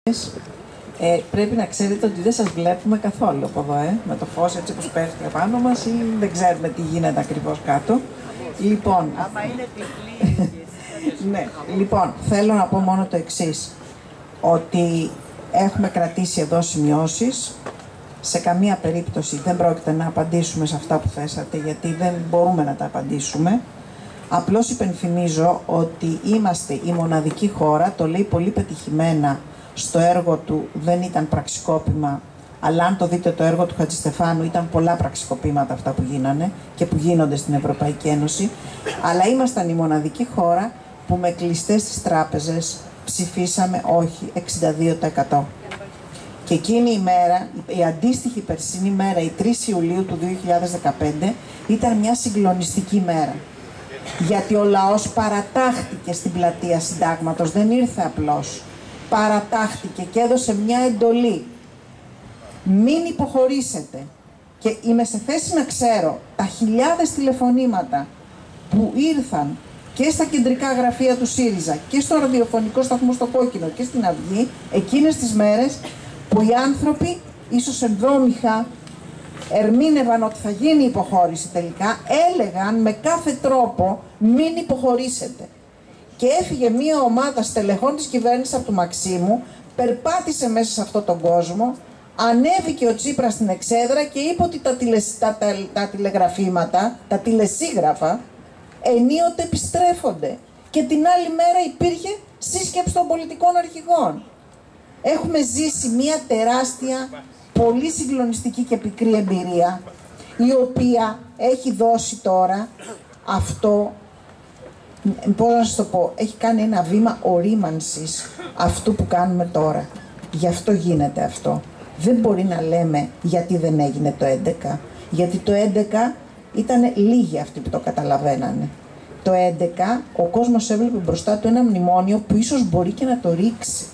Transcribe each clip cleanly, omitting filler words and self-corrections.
Πρέπει να ξέρετε ότι δεν σας βλέπουμε καθόλου από εδώ, με το φως έτσι όπως πέφτει απάνω μας, ή δεν ξέρουμε τι γίνεται ακριβώς κάτω. Λοιπόν, άμα είναι τυφλή. ναι, λοιπόν, θέλω να πω μόνο το εξής, ότι έχουμε κρατήσει εδώ σημειώσεις. Σε καμία περίπτωση δεν πρόκειται να απαντήσουμε σε αυτά που θέσατε, γιατί δεν μπορούμε να τα απαντήσουμε. Απλώς υπενθυμίζω ότι είμαστε η μοναδική χώρα, το λέει πολύ πετυχημένα στο έργο του, δεν ήταν πραξικόπημα, αλλά αν το δείτε το έργο του Χατζηστεφάνου, ήταν πολλά πραξικοπήματα αυτά που γίνανε και που γίνονται στην Ευρωπαϊκή Ένωση, αλλά ήμασταν η μοναδική χώρα που με κλειστές τις τράπεζες ψηφίσαμε όχι 62%. Και εκείνη η μέρα, η αντίστοιχη περσινή μέρα, η 3 Ιουλίου του 2015, ήταν μια συγκλονιστική μέρα. Γιατί ο λαός παρατάχτηκε στην πλατεία Συντάγματος, δεν ήρθε απλώς. Παρατάχτηκε και έδωσε μια εντολή. Μην υποχωρήσετε. Και είμαι σε θέση να ξέρω τα χιλιάδες τηλεφωνήματα που ήρθαν και στα κεντρικά γραφεία του ΣΥΡΙΖΑ και στο ραδιοφωνικό σταθμό στο Κόκκινο και στην Αυγή, εκείνες τις μέρες που οι άνθρωποι ίσως ενδόμηχα ερμήνευαν ότι θα γίνει υποχώρηση τελικά, έλεγαν με κάθε τρόπο μην υποχωρήσετε. Και έφυγε μια ομάδα στελεχών της κυβέρνησης από του Μαξίμου, περπάτησε μέσα σε αυτόν τον κόσμο, ανέβηκε ο Τσίπρας στην εξέδρα και είπε ότι τα τηλεγραφήματα, τα τηλεσίγραφα, ενίοτε επιστρέφονται. Και την άλλη μέρα υπήρχε σύσκεψη των πολιτικών αρχηγών. Έχουμε ζήσει μια τεράστια, πολύ συγκλονιστική και πικρή εμπειρία, η οποία έχει δώσει τώρα αυτό, πώς να σας το πω, έχει κάνει ένα βήμα ορίμανσης αυτού που κάνουμε τώρα. Γι' αυτό γίνεται αυτό. Δεν μπορεί να λέμε γιατί δεν έγινε το 11, γιατί το 11 ήταν λίγοι αυτοί που το καταλαβαίνανε. Το 11 ο κόσμος έβλεπε μπροστά του ένα μνημόνιο που ίσως μπορεί και να το ρίξει.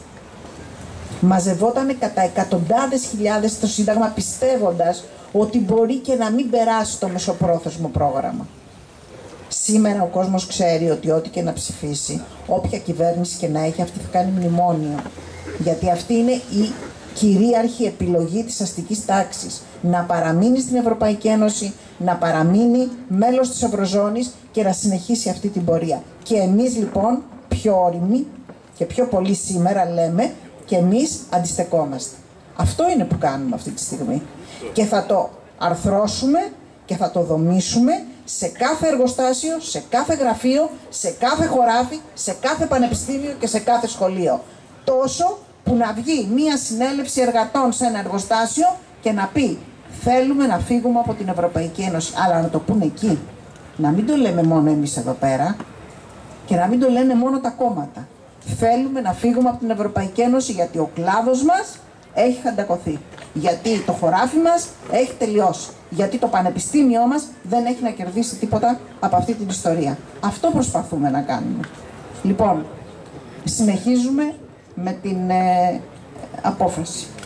Μαζευότανε κατά εκατοντάδες χιλιάδες στο Σύνταγμα, πιστεύοντας ότι μπορεί και να μην περάσει το μεσοπρόθεσμο πρόγραμμα. Σήμερα ο κόσμος ξέρει ότι ό,τι και να ψηφίσει, όποια κυβέρνηση και να έχει, αυτή θα κάνει μνημόνιο. Γιατί αυτή είναι η κυρίαρχη επιλογή της αστικής τάξης. Να παραμείνει στην Ευρωπαϊκή Ένωση, να παραμείνει μέλος της Ευρωζώνης και να συνεχίσει αυτή την πορεία. Και εμείς λοιπόν, πιο όριμοι και πιο πολύ σήμερα λέμε, και εμείς αντιστεκόμαστε. Αυτό είναι που κάνουμε αυτή τη στιγμή. Και θα το αρθρώσουμε και θα το δομήσουμε σε κάθε εργοστάσιο, σε κάθε γραφείο, σε κάθε χωράφι, σε κάθε πανεπιστήμιο και σε κάθε σχολείο. Τόσο που να βγει μία συνέλευση εργατών σε ένα εργοστάσιο και να πει θέλουμε να φύγουμε από την Ευρωπαϊκή Ένωση. Αλλά να το πούνε εκεί. Να μην το λέμε μόνο εμείς εδώ πέρα και να μην το λένε μόνο τα κόμματα. Θέλουμε να φύγουμε από την Ευρωπαϊκή Ένωση γιατί ο κλάδος μας έχει χαντακωθεί. Γιατί το χωράφι μας έχει τελειώσει. Γιατί το πανεπιστήμιό μας δεν έχει να κερδίσει τίποτα από αυτή την ιστορία. Αυτό προσπαθούμε να κάνουμε. Λοιπόν, συνεχίζουμε με την απόφαση.